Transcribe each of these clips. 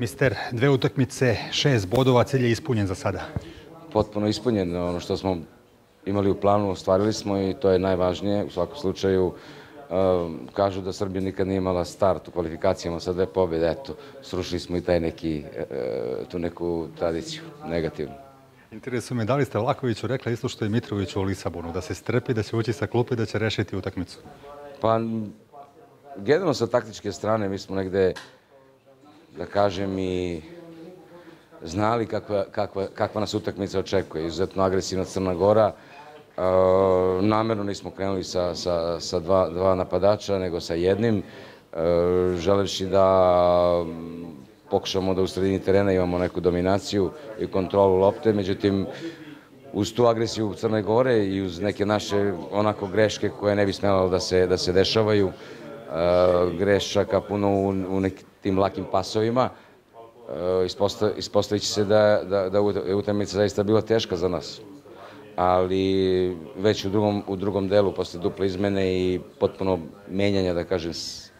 Mister, 2 utakmice, 6 bodova, cilj je ispunjen za sada. Potpuno ispunjen. Ono što smo imali u planu, ostvarili smo i to je najvažnije. U svakom slučaju, kažu da Srbija nikad nije imala start u kvalifikacijama sa 2 pobjede. Eto, srušili smo i tu neku tradiciju, negativnu. Interesuje me, da li ste Vlahoviću rekla isto što je Mitroviću u Lisabonu, da se strpi, da će ući sa klupe i da će rešiti utakmicu? Pa, generalno sa taktičke strane mi smo negde, da kažem, i znali kakva nas utakmica očekuje. Izuzetno agresivna Crna Gora. Namerno nismo krenuli sa dva napadača, nego sa jednim, želeći da pokušamo da u sredini terena imamo neku dominaciju i kontrolu lopte. Međutim, uz tu agresiju Crne Gore i uz neke naše onako greške koje ne bi smjelo da se dešavaju, grešaka puno u nekim lakim pasovima, ispostavit će se da je utakmica zaista bila teška za nas. Ali već u drugom delu, posle duple izmene i potpuno menjanja, da kažem,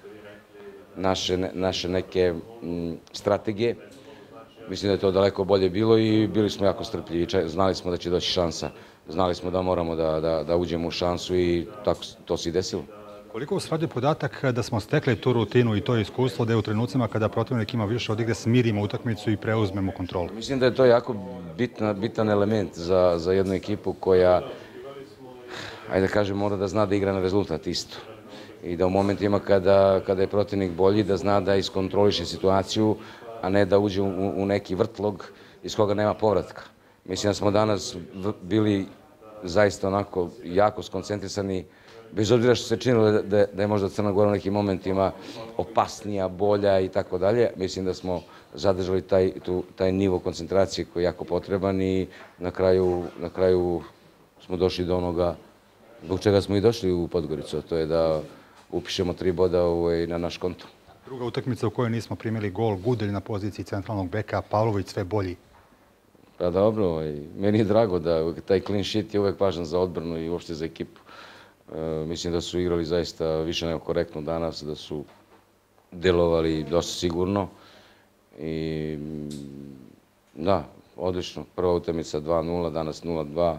naše neke strategije, mislim da je to daleko bolje bilo i bili smo jako strpljivi. Znali smo da će doći šansa. Znali smo da moramo da uđemo u šansu i to se i desilo. Koliko vas raduje podatak da smo stekli tu rutinu i to iskustvo da je u trenucima kada protivnik ima više od igre smirimo utakmicu i preuzmemo kontrolu? Mislim da je to jako bitan element za jednu ekipu koja, ajde da kažem, mora da zna da igra na rezultat isto. I da u momentima kada je protivnik bolji, da zna da iskontroliše situaciju, a ne da uđe u neki vrtlog iz koga nema povratka. Mislim da smo danas bili zaista onako jako skoncentrisani, bez obzira što se činilo da je možda Crna Gora u nekim momentima opasnija, bolja i tako dalje. Mislim da smo zadržali taj nivo koncentracije koji je jako potreban i na kraju smo došli do onoga zbog čega smo i došli u Podgoricu, a to je da upišemo 3 boda na naš konto. Druga utakmica u kojoj nismo primili gol, Gudelj na poziciji centralnog beka, Pavlović sve bolji. Pa dobro, meni je drago da taj clean sheet je uvek važan za odbranu i uopšte za ekipu. Mislim da su igrali zaista više nego korektno danas, da su delovali dosta sigurno i da, odlično. Prva utakmica 2-0, danas 0-2.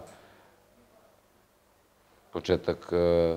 Početak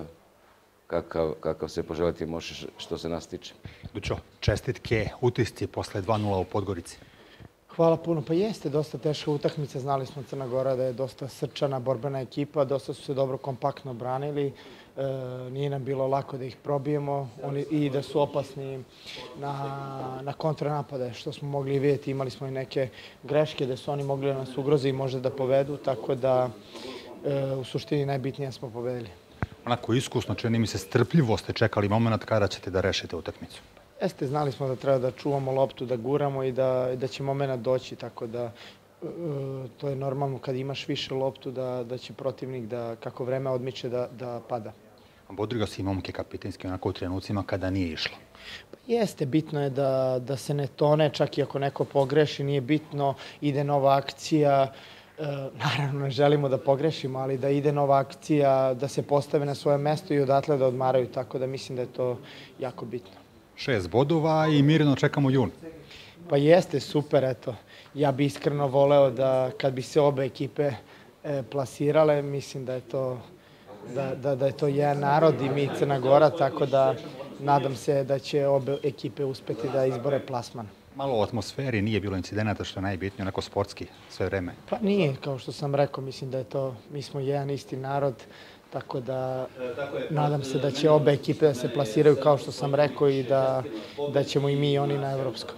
kakav se poželiti može što se nas tiče. Dućo, čestitke, utisci posle 2-0 u Podgorici. Hvala puno. Pa jeste dosta teška utakmica. Znali smo Crna Gora da je dosta srčana, borbena ekipa. Dosta su se dobro kompaktno branili. Nije nam bilo lako da ih probijemo i da su opasni na kontranapade, što smo mogli vidjeti. Imali smo i neke greške da su oni mogli da nas ugroze i možda da povedu, tako da u suštini najbitnije smo pobedili. Onako iskusno, čini mi se, strpljivo ste čekali moment kada ćete da rešite utakmicu. Jeste, znali smo da treba da čuvamo loptu, da guramo i da će moment doći, tako da to je normalno kad imaš više loptu da će protivnik, kako vreme odmiče, da pada. Bodrio si momke kapitenski onako u trenucima kada nije išlo. Jeste, bitno je da se ne tone, čak i ako neko pogreši, nije bitno, ide nova akcija. Naravno, ne želimo da pogrešimo, ali da ide nova akcija, da se postave na svoje mesto i odatle da odmaraju, tako da mislim da je to jako bitno. 6 bodova i mirno čekamo jun. Pa jeste, super, eto. Ja bi iskreno voleo da kad bi se obe ekipe plasirale, mislim da je to jedan narod i mi Crna Gora, tako da nadam se da će obe ekipe uspeti da izbore plasman. Malo o atmosferi, nije bilo incidenata što je najbitnije, onako sportski sve vreme. Pa nije, kao što sam rekao, mislim da je to, mi smo jedan isti narod, tako da nadam se da će obe ekipe da se plasiraju kao što sam rekao i da ćemo i mi i oni na evropskom.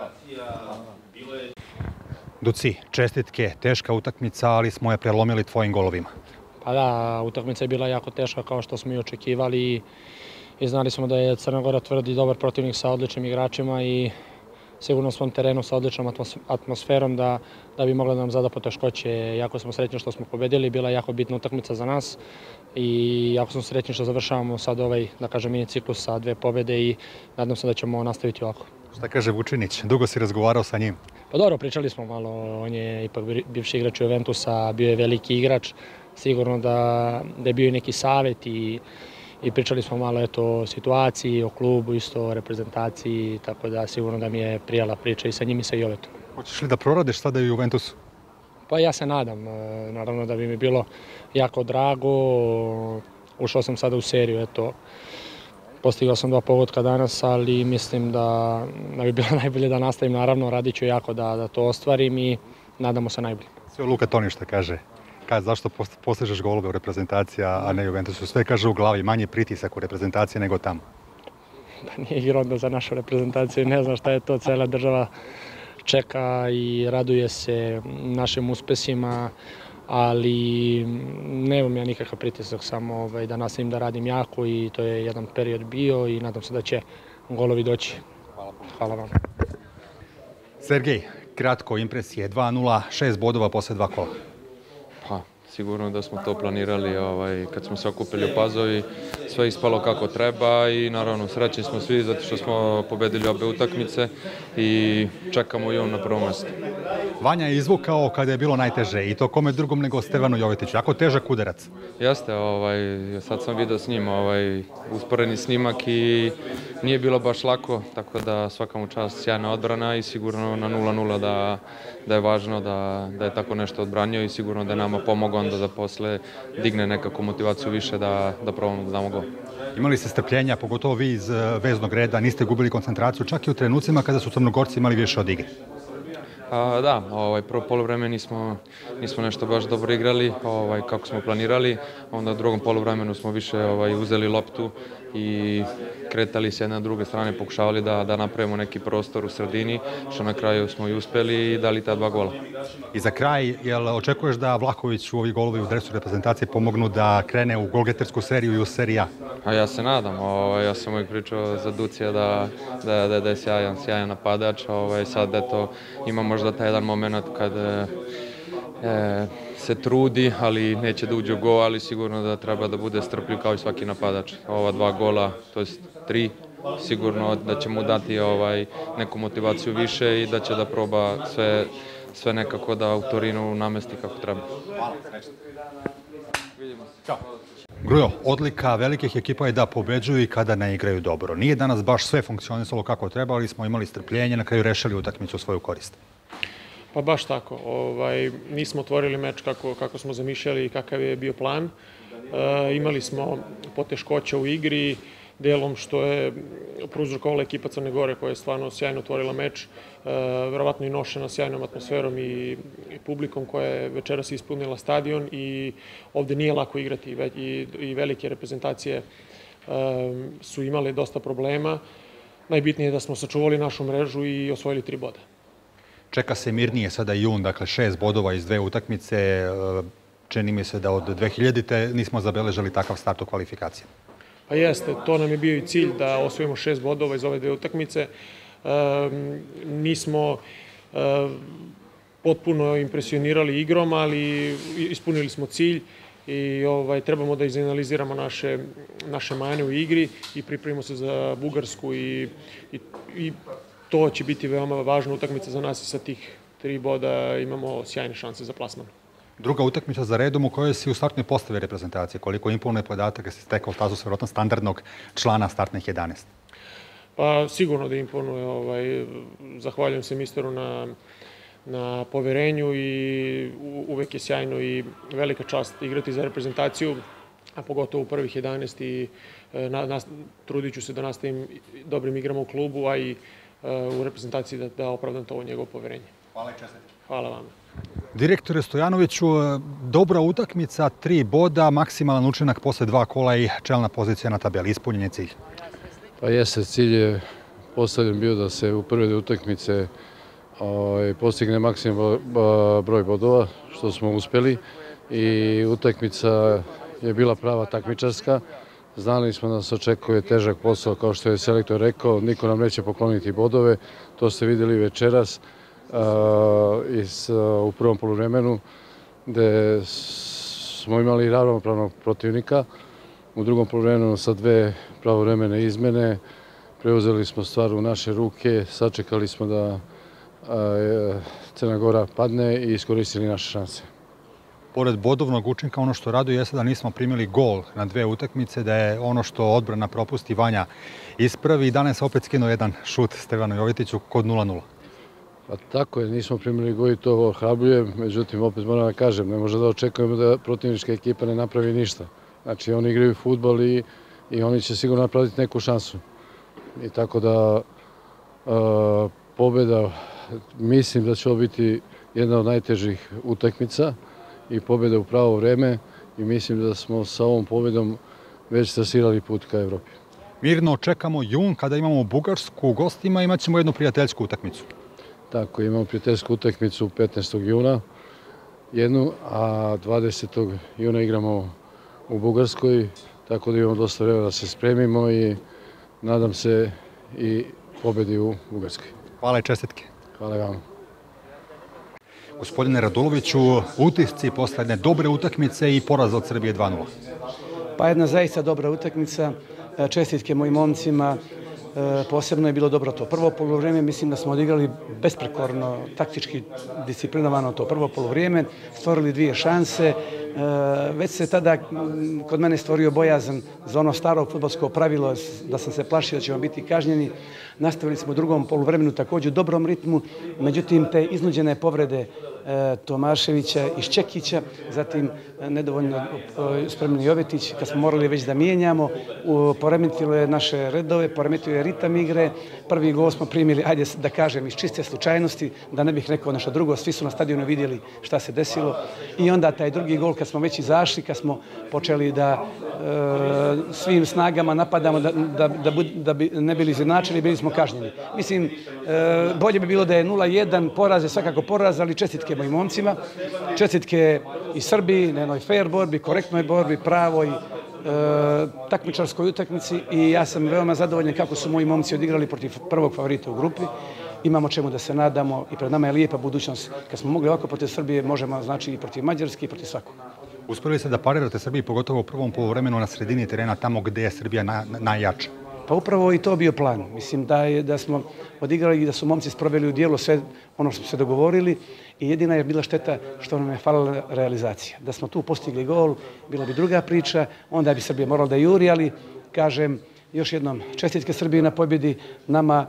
Duci, čestitke, teška utakmica, ali smo je prelomili tvojim golovima. Pa da, utakmica je bila jako teška kao što smo i očekivali i znali smo da je Crna Gora tvrdi dobar protivnik sa odličnim igračima i sigurno svom terenu sa odličnom atmosferom da bi mogla da nam zada poteškoće. Jako smo srećni što smo pobedili, bila je jako bitna utakmica za nas i jako smo srećni što završavamo sad ovaj, da kažem, mini ciklus sa 2 pobede i nadam se da ćemo nastaviti ovako. Šta kaže Vučinić? Dugo si razgovarao sa njim? Pa dobro, pričali smo malo, on je ipak bivši igrač Juventusa, bio je veliki igrač, sigurno da je bio i neki savjet i i pričali smo malo o situaciji, o klubu, isto o reprezentaciji, tako da sigurno da mi je prijala priča i sa njim i sa Jovetom. Hoćeš li da proradiš sada i u Juventusu? Pa ja se nadam, naravno da bi mi bilo jako drago, ušao sam sada u seriju, postigao sam 2 pogotka danas, ali mislim da bi bilo najbolje da nastavim, naravno radit ću jako da to ostvarim i nadamo se najbolje. Sve Luka Toni što kaže. Zašto postižeš golove u reprezentaciji, a ne Juventusu? Sve kaže u glavi, manje pritisak u reprezentaciji nego tamo. Da nije igrao onda za našu reprezentaciju, ne znam šta je to, cela država čeka i raduje se našim uspesima, ali nemam ja nikakav pritisak, samo da nastavim da radim jako i to je jedan period bio i nadam se da će golovi doći. Hvala vam. Sergej, kratko impresije, 2:0, 6 bodova posle 2 kola. Pa, sigurno da smo to planirali kad smo se okupili u Pazovi, sve ispalo kako treba i naravno srećni smo svi zato što smo pobedili obe utakmice i čekamo i on na prvom mjestu. Vanja je izvukao kada je bilo najteže i to kome drugom nego Stevanu Jovetiću. Jako težak udarac. Jeste, sad sam vidio s njim usporeni snimak i nije bilo baš lako, tako da svaka mu čast, sjajna odbrana i sigurno na 0:0 da je važno da je tako nešto odbranio i sigurno da je nama pomogao onda da posle digne nekakvu motivaciju više da probamo da damo gol. Imali ste strpljenja, pogotovo vi iz veznog reda, niste gubili koncentraciju, čak i u trenucima kada su Crnogorci imali više od igre. Da, prvo poluvreme nismo nešto baš dobro igrali kako smo planirali, onda u drugom poluvremenu smo više uzeli loptu i kretali s jedne na druge strane, pokušavali da napravimo neki prostor u sredini, što na kraju smo i uspeli i dali ta 2 gola. I za kraj, jel očekuješ da Vlahović u ovi golovi u dresu reprezentacije pomognu da krene u golgetersku seriju i u seriji A? A ja se nadam, ja sam uvijek pričao za Ducija da je sjajan napadač, sad ima možda taj jedan moment kad se trudi, ali neće da uđe u gol, ali sigurno da treba da bude strpljiv kao i svaki napadač. Ova 2 gola, to jest 3, sigurno da će mu dati neku motivaciju više i da će da proba sve nekako da u Torinu namesti kako treba. Grujo, odlika velikih ekipa je da pobeđuju i kada ne igraju dobro. Nije danas baš sve funkcionisalo kako treba, ali smo imali strpljenje, na kraju rešili utakmicu u svoju korist. Pa baš tako. Nismo otvorili meč kako smo zamišljali i kakav je bio plan. Imali smo poteškoća u igri, delom što je prouzrokovala ekipa Crne Gore koja je stvarno sjajno otvorila meč, verovatno i nošena sjajnom atmosferom i publikom koja je večeras ispunila stadion i ovde nije lako igrati i velike reprezentacije su imale dosta problema. Najbitnije je da smo sačuvali našu mrežu i osvojili 3 boda. Čeka se mirnije sada jun, dakle 6 bodova iz 2 utakmice. Čini mi se da od 2000. nismo zabeležili takav start u kvalifikacijama. Pa jeste, to nam je bio i cilj da osvojimo 6 bodova iz ove 2 utakmice. Nismo potpuno impresionirali igrom, ali ispunili smo cilj i trebamo da izanaliziramo naše mane u igri i pripremimo se za Bugarsku i to će biti veoma važna utakmica za nas i sa tih 3 boda imamo sjajne šanse za plasman. Druga utakmica za redom u kojoj si u startnoj postavi reprezentacije. Koliko imponuje podatak da si stekao status vjerojatno standardnog člana startnih 11? Pa sigurno da imponuje. Zahvaljujem se misteru na poverenju i uvek je sjajno i velika čast igrati za reprezentaciju, a pogotovo u prvih 11 i trudit ću se da nastavim dobrim igrama u klubu, a i u reprezentaciji da opravdam to njegovo poverenje. Hvala i čestite. Hvala vam. Direktore Stojanoviću, dobra utakmica, 3 boda, maksimalan učinak posle 2 kola i čelna pozicija na tabeli. Ispunjen je cilj. Pa jeste, cilj je postavljen bio da se u prve 2 utakmice postigne maksimalan broj bodova, što smo uspeli i utakmica je bila prava takmičarska. Znali smo da nas očekuje težak posao, kao što je selektor rekao, niko nam neće pokloniti bodove, to ste vidjeli večeras u prvom poluvremenu, gde smo imali ravnopravnog protivnika. U drugom poluvremenu sa 2 pravovremene izmene preuzeli smo stvar u naše ruke, sačekali smo da Crna Gora padne i iskoristili naše šanse. Pored bodovnog učinka, ono što raduje jeste da nismo primili gol na 2 utakmice, da je ono što odbrana propusti Vanja ispravi i danas opet skinuo jedan šut Stevanu Jovitiću kod 0:0. Pa tako je, nismo primili gol i to ohrabruje, međutim opet moram da kažem, ne može da očekujemo da protivnička ekipa ne napravi ništa. Znači oni igraju fudbal i oni će sigurno napraviti neku šansu. I tako da pobjeda, mislim da će ovo biti jedna od najtežih utakmica i pobjeda u pravo vreme i mislim da smo sa ovom pobjedom već trasirali put ka Evropi. Mirno čekamo jun kada imamo Bugarsku u gostima, imat ćemo jednu prijateljsku utakmicu. Tako, imamo prijateljsku utakmicu 15. juna jednu, a 20. juna igramo u Bugarskoj, tako da imamo dosta vremena da se spremimo i nadam se i pobjedi u Bugarskoj. Hvala i čestitke. Hvala vam. Gospodine Raduloviću, utisci posle jedne dobre utakmice i poraza od Srbije 2:0. Pa jedna zaista dobra utakmica, čestitke mojim momcima, posebno je bilo dobro to. Prvo poluvreme mislim da smo odigrali besprekorno, taktički disciplinovano to prvo poluvreme, stvorili 2 šanse, već se tada kod mene stvorio bojazan za ono staro fudbalsko pravilo da sam se plašio da ćemo biti kažnjeni. Nastavili smo u drugom poluvremenu također u dobrom ritmu, međutim te iznuđene povrede Tomaševića i Šćekića, zatim nedovoljno spremni Jovetić, kad smo morali već da mijenjamo, poremetilo je naše redove, poremetilo je ritam igre. Prvi gol smo primili, ajde da kažem, iz čiste slučajnosti, da ne bih rekao nešto drugo, svi su na stadionu vidjeli šta se desilo. I onda taj drugi gol, kad smo već izašli, kad smo počeli da svim snagama napadamo, da bi ne bili izjednačili, bili smo kažnjeni. Mislim, bolje bi bilo da je 0:1, poraz je svakako poraz, ali čestitke mojim momcima, čestitke i Srbiji na jednoj fair borbi, korektnoj borbi, pravoj, takmičarskoj utakmici i ja sam veoma zadovoljan kako su moji momci odigrali protiv prvog favorita u grupi. Imamo čemu da se nadamo i pred nama je lijepa budućnost. Kad smo mogli ovako protiv Srbije, možemo znači i protiv Mađarske i protiv svakog. Uspjeli ste da parirate Srbiji, pogotovo u prvom poluvremenu na sredini terena, tamo gdje je Srbija najjača. Pa upravo i to bio plan. Mislim da smo odigrali i da su momci sproveli u dijelu sve ono što smo se dogovorili i jedina je bila šteta što nam je falila realizacija. Da smo tu postigli gol, bila bi druga priča, onda bi Srbija morala da juri, ali kažem još jednom čestitke Srbiji na pobjedi, nama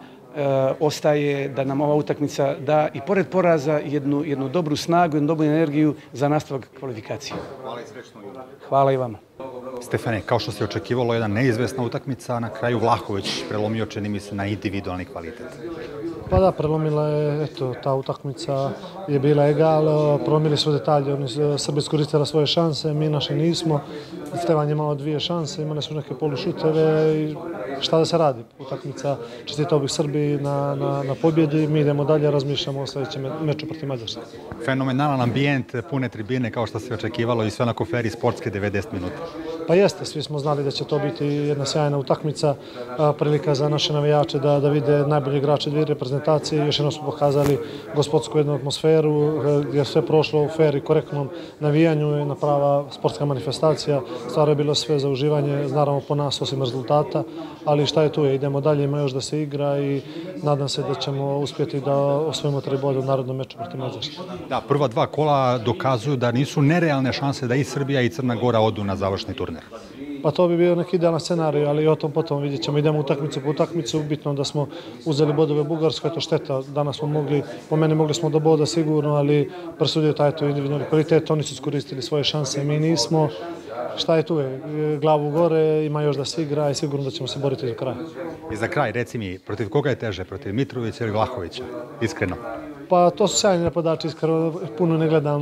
ostaje da nam ova utakmica da i pored poraza jednu dobru snagu, jednu dobru energiju za nastavak kvalifikacije. Hvala i srećno. Hvala i vama. Stefane, kao što se očekivalo, jedna neizvesna utakmica, na kraju Vlahović prelomio, čini mi se, na individualni kvalitet. Pa da, prelomila je, eto, ta utakmica je bila egal, prelomili su detalje, oni Srbi iskoristili svoje šanse, mi naše nismo. Stevan je imao 2 šanse, imali su neke polušuteve i šta da se radi. Utakmica, čestitao bih Srbiji na pobjedi, mi idemo dalje, razmišljamo o sljedećem meču protiv Mađarske. Fenomenalan ambijent, pune tribine, kao što se očekivalo i sve na koferi sportske 90 minuta. Pa jeste, svi smo znali da će to biti jedna sjajna utakmica, prilika za naše navijače da vide najbolji igrače 2 reprezentacije. Još jednom smo pokazali gospodsku jednu atmosferu gdje je sve prošlo u fer i korektnom navijanju, jedna prava sportska manifestacija. Stvarno je bilo sve za uživanje, naravno po nas osim rezultata, ali šta je tu je, idemo dalje, ima još da se igra i nadam se da ćemo uspjeti da osvojimo 3 boda u narodnom meču protiv Mađarske. Da, prva 2 kola dokazuju da nisu nerealne šanse da i Srbija i Crna Gora odu na završni turnir. Pa to bi bio neki idealan scenarij, ali o tom potom vidjet ćemo. Idemo utakmicu po utakmicu, bitno da smo uzeli bodove Bugarskoj, to šteta. Danas smo mogli, po meni mogli smo do boda sigurno, ali presudio taj to individualni kvalitet, oni su iskoristili svoje šanse, mi nismo. Šta je tu je, glavu gore, ima još da se igra i sigurno da ćemo se boriti do kraja. I za kraj, reci mi, protiv koga je teže, protiv Mitrovića ili Vlahovića, iskreno? Pa to su sjajni napadači, iskreno puno ne gledam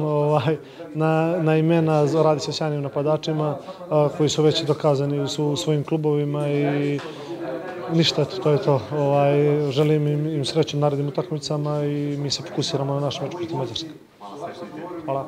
na imena, radi se o sjajnim napadačima koji su već dokazani u svojim klubovima i ništa, to je to. Želim im sreću u narednim utakmicama i mi se fokusiramo na naš meč protiv Mađarske. Hvala.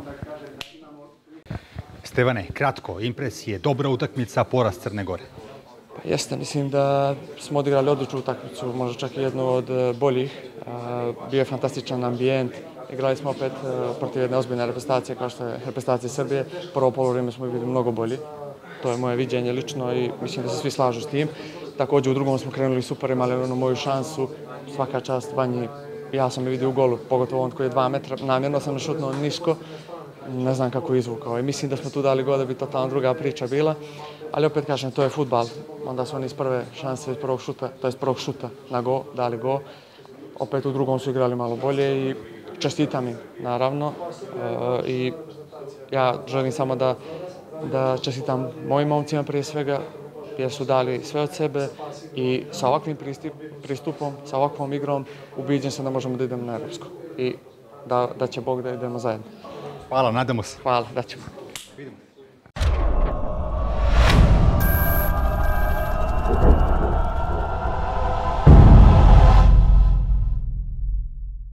Stevane, kratko, impresije, dobra utakmica, poraz Crne Gore. Jeste, mislim da smo odigrali odličnu utakmicu, možda čak i jednu od boljih. Bio je fantastičan ambijent, igrali smo opet protiv jedne ozbiljne reprezentacije kao što je reprezentacija Srbije. Prvo poluvreme smo bili mnogo bolji, to je moje viđenje lično i mislim da se svi slažu s tim. Također u drugom smo krenuli super, imali onu moju šansu, svaka čast Vanji, ja sam je vidio u golu, pogotovo on koji je 2 metra, namjerno sam našutnuo nisko. ne znam kako je izvukao. I mislim da smo tu dali gol da bi totalno druga priča bila, ali opet kažem, to je fudbal. Onda su oni iz prve šanse, iz prvog šuta, to je prvog šuta na go, dali go. Opet u drugom su igrali malo bolje i čestitam im, naravno. I ja želim samo da čestitam mojim momcima prije svega, jer su dali sve od sebe i sa ovakvim pristupom, sa ovakvom igrom, ubiđen sam da možemo da idemo na Evropsko i da će Bog da idemo zajedno. Hvala, nadamo se. Hvala, da ćemo. Vidimo.